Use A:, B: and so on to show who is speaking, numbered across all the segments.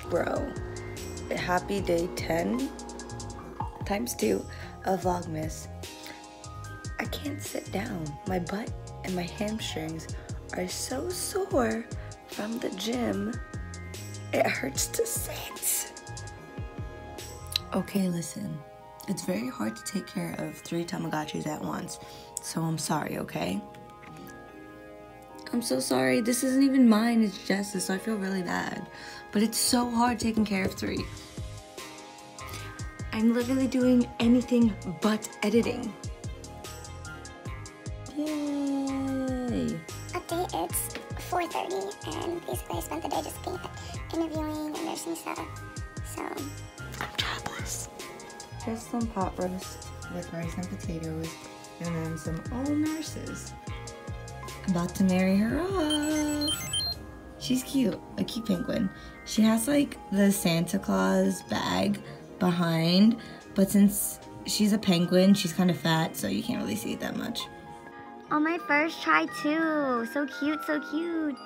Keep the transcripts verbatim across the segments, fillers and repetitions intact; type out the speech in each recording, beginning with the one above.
A: Bro, happy day ten times two of Vlogmas. I can't sit down. My butt and my hamstrings are so sore from the gym. It hurts to sit. Okay, listen. It's very hard to take care of three Tamagotchis at once, so I'm sorry, okay? I'm so sorry. This isn't even mine, it's Jess's, so I feel really bad. But it's so hard taking care of three. I'm literally doing anything but editing. Yay!
B: Update, it's four thirty, and basically I spent the day just looking at interviewing and nursing stuff, so I'm jobless.
A: Just some pot roast with rice and potatoes, and then some all nurses. About to marry her off. She's cute, a cute penguin. She has like the Santa Claus bag behind, but since she's a penguin, she's kind of fat, so you can't really see it that much.
B: On my first try too. So cute, so cute.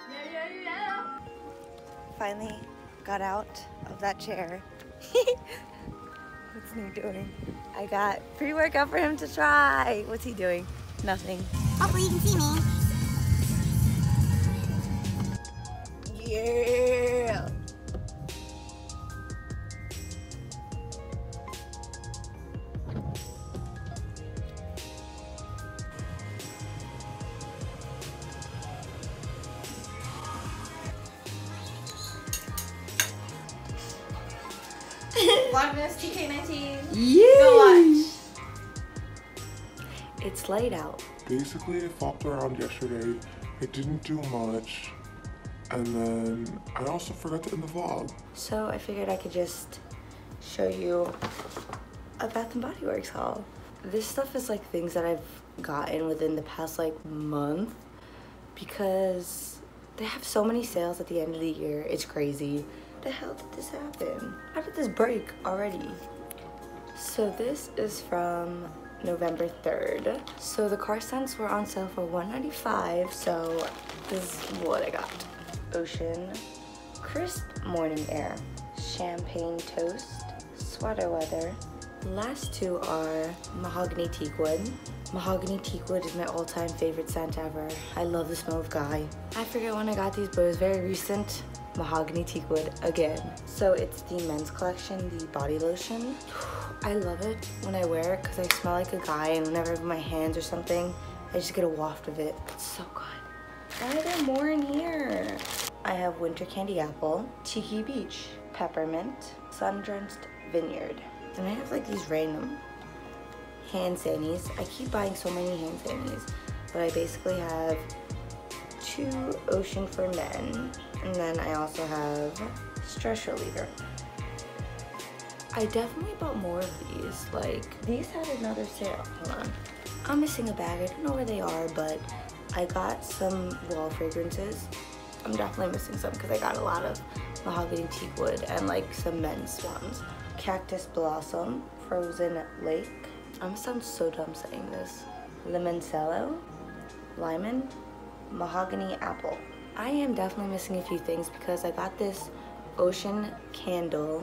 A: Finally got out of that chair. What's Nate doing? I got pre-workout for him to try. What's he doing? Nothing.
B: Hopefully you can see me.
A: Yeah.
C: Vlogmas T K nineteen.
A: Yeah.
C: Go watch.
A: It's light out.
D: Basically, I flopped around yesterday. I didn't do much. And then I also forgot to end the vlog.
A: So I figured I could just show you a Bath and Body Works haul. This stuff is like things that I've gotten within the past like month because they have so many sales at the end of the year. It's crazy. The hell did this happen? How did this break already? So this is from November third. So the car scents were on sale for one ninety-five, so this is what I got. Ocean, Crisp Morning Air, Champagne Toast, Sweater Weather. Last two are Mahogany Teakwood. Mahogany Teakwood is my all-time favorite scent ever. I love the smell of Guy. I forget when I got these, but it was very recent. Mahogany Teakwood again. So it's the men's collection, the body lotion. I love it when I wear it because I smell like a guy, and whenever I have my hands or something, I just get a waft of it. It's so good. Why are there more in here? I have Winter Candy Apple, Tiki Beach, Peppermint, Sun-Drenched Vineyard. Then I have like these random hand sanities. I keep buying so many hand sanities, but I basically have two Ocean for Men, and then I also have Stress Reliever. I definitely bought more of these. Like, these had another sale. Hold on. I'm missing a bag. I don't know where they are, but I got some wall fragrances. I'm definitely missing some because I got a lot of Mahogany Teakwood and like some men's ones. Cactus Blossom, Frozen Lake. I'm gonna sound so dumb saying this. Limoncello, Lemon, Mahogany Apple. I am definitely missing a few things because I got this Ocean Candle.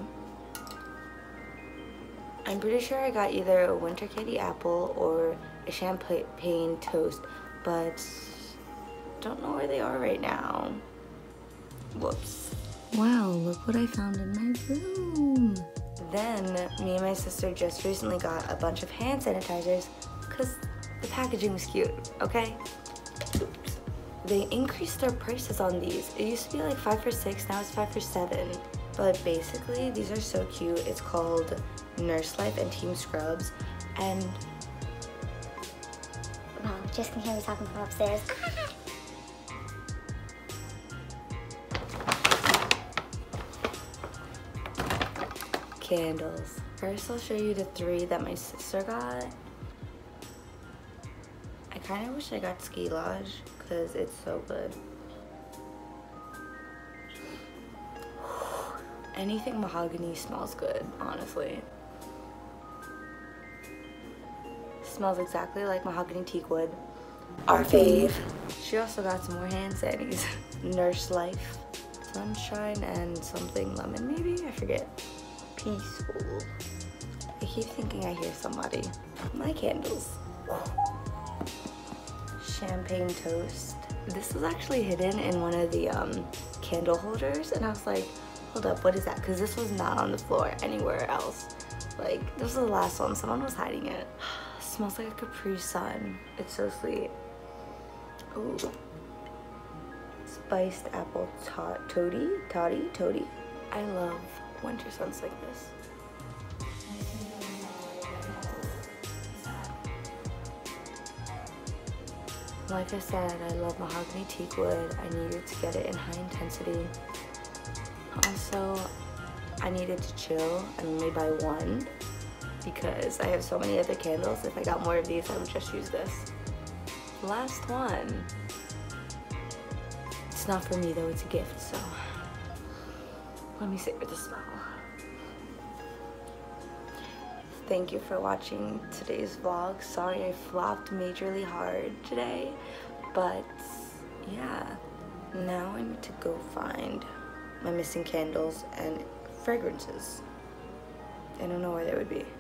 A: I'm pretty sure I got either a Winter Candy Apple or a Champagne Toast, but don't know where they are right now. Whoops. Wow, look what I found in my room. Then me and my sister just recently got a bunch of hand sanitizers because the packaging was cute, okay? Oops. They increased their prices on these. It used to be like five for six, now it's five for seven. But basically, these are so cute. It's called Nurse Life and Team Scrubs, and
B: Wow, just can hear me talking from upstairs.
A: candles. First, I'll show you the three that my sister got. I kind of wish I got Ski Lodge because it's so good. Anything mahogany smells good, honestly. Smells exactly like Mahogany Teakwood. Our fave. She also got some more hand sanities. Nurse Life. sunshine and something lemon maybe? I forget. Peaceful. I keep thinking I hear somebody. My candles. Champagne toast. This was actually hidden in one of the um, candle holders, and I was like, hold up, what is that? Because this was not on the floor anywhere else. Like, this was the last one. Someone was hiding it. Smells like a Capri Sun. It's so sweet. Ooh. Spiced apple tot toady? Toddy? Toady? I love winter scents like this. Like I said, I love mahogany teak wood. I needed to get it in high intensity. Also, I needed to chill and only buy one because I have so many other candles. If I got more of these, I would just use this. Last one. It's not for me though, it's a gift, so let me savor the smell. Thank you for watching today's vlog. Sorry I flopped majorly hard today, but yeah. Now I need to go find my missing candles and fragrances. I don't know where they would be.